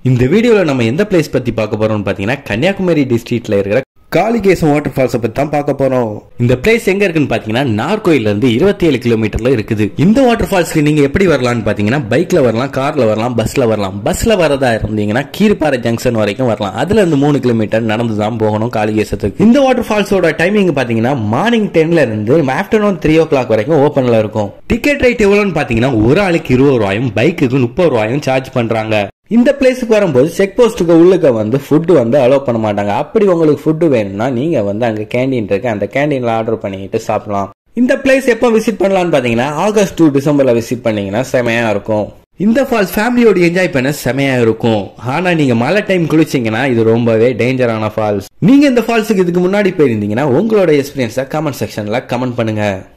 இந்த வீடியோல நம்ம எந்த பிளேஸ் பத்தி பார்க்க போறோம்னு பாத்தீங்கன்னா கன்னியாகுமரி டிஸ்ட்ரிக்ட்ல இருக்கிற காளிகேசம் வாட்டர் ஃபால்ஸ் பத்தி தான் பார்க்க போறோம். இந்த பிளேஸ் எங்க இருக்குன்னு பாத்தீங்கன்னா நார்கோயில இருந்து 27 கிலோமீட்டர்ல இருக்குது. இந்த வாட்டர் ஃபால்ஸ்க்கு நீங்க எப்படி வரலாம்னு பாத்தீங்கன்னா பைக்ல வரலாம், கார்ல வரலாம், பஸ்ல வரலாம். பஸ்ல வரதா இருந்தீங்கன்னா கீழ்பாறை ஜங்ஷன் வரைக்கும் வரலாம். அதுல இருந்து 3 கிலோமீட்டர் நடந்து தான் போகணும் காளிகேசத்துக்கு. இந்த வாட்டர் ஃபால்ஸோட டைமிங் பாத்தீங்கன்னா மார்னிங் 10ல இருந்து ஆஃப்டர்நூன் 3 o'clock வரைக்கும் ஓபன்ல இருக்கும். டிக்கெட் ரேட் எவ்வளவுன்னு பாத்தீங்கன்னா ஒரு ஆளுக்கு 20 ரூபாயும் பைக்குக்கு 30 ரூபாயும் சார்ஜ் பண்றாங்க. இந்த பிளேஸுக்கு வரும்போது செக் போஸ்ட்டுக்கு உள்ளுக்க ஃபுட் அலோவ் பண்ண மாட்டாங்க. அப்படி உங்களுக்கு ஃபுட் வேணும்னா நீங்க அங்க கேண்டீன் இருக்கு, அந்த கேண்டீன்ல ஆர்டர் பண்ணிட்டு சாப்பிடலாம். இந்த பிளேஸ் எப்போ விசிட் பண்ணலாம்னு பாத்தீங்கன்னா ஆகஸ்ட் டு டிசம்பர்ல விசிட் பண்ணீங்கன்னா செமையா இருக்கும். இந்த ஃபால்ஸ் ஃபேமிலியோட என்ஜாய் பண்ண செமையா இருக்கும். ஆனா நீங்க மழை டைம் குளிச்சீங்கன்னா இது ரொம்பவே டேஞ்சரான ஃபால்ஸ். நீங்க இந்த ஃபால்ஸுக்கு இதுக்கு முன்னாடி போயிருந்தீங்கன்னா உங்களோட எக்ஸ்பீரியன்ஸை கமெண்ட் செக்ஷன்ல கமெண்ட் பண்ணுங்க.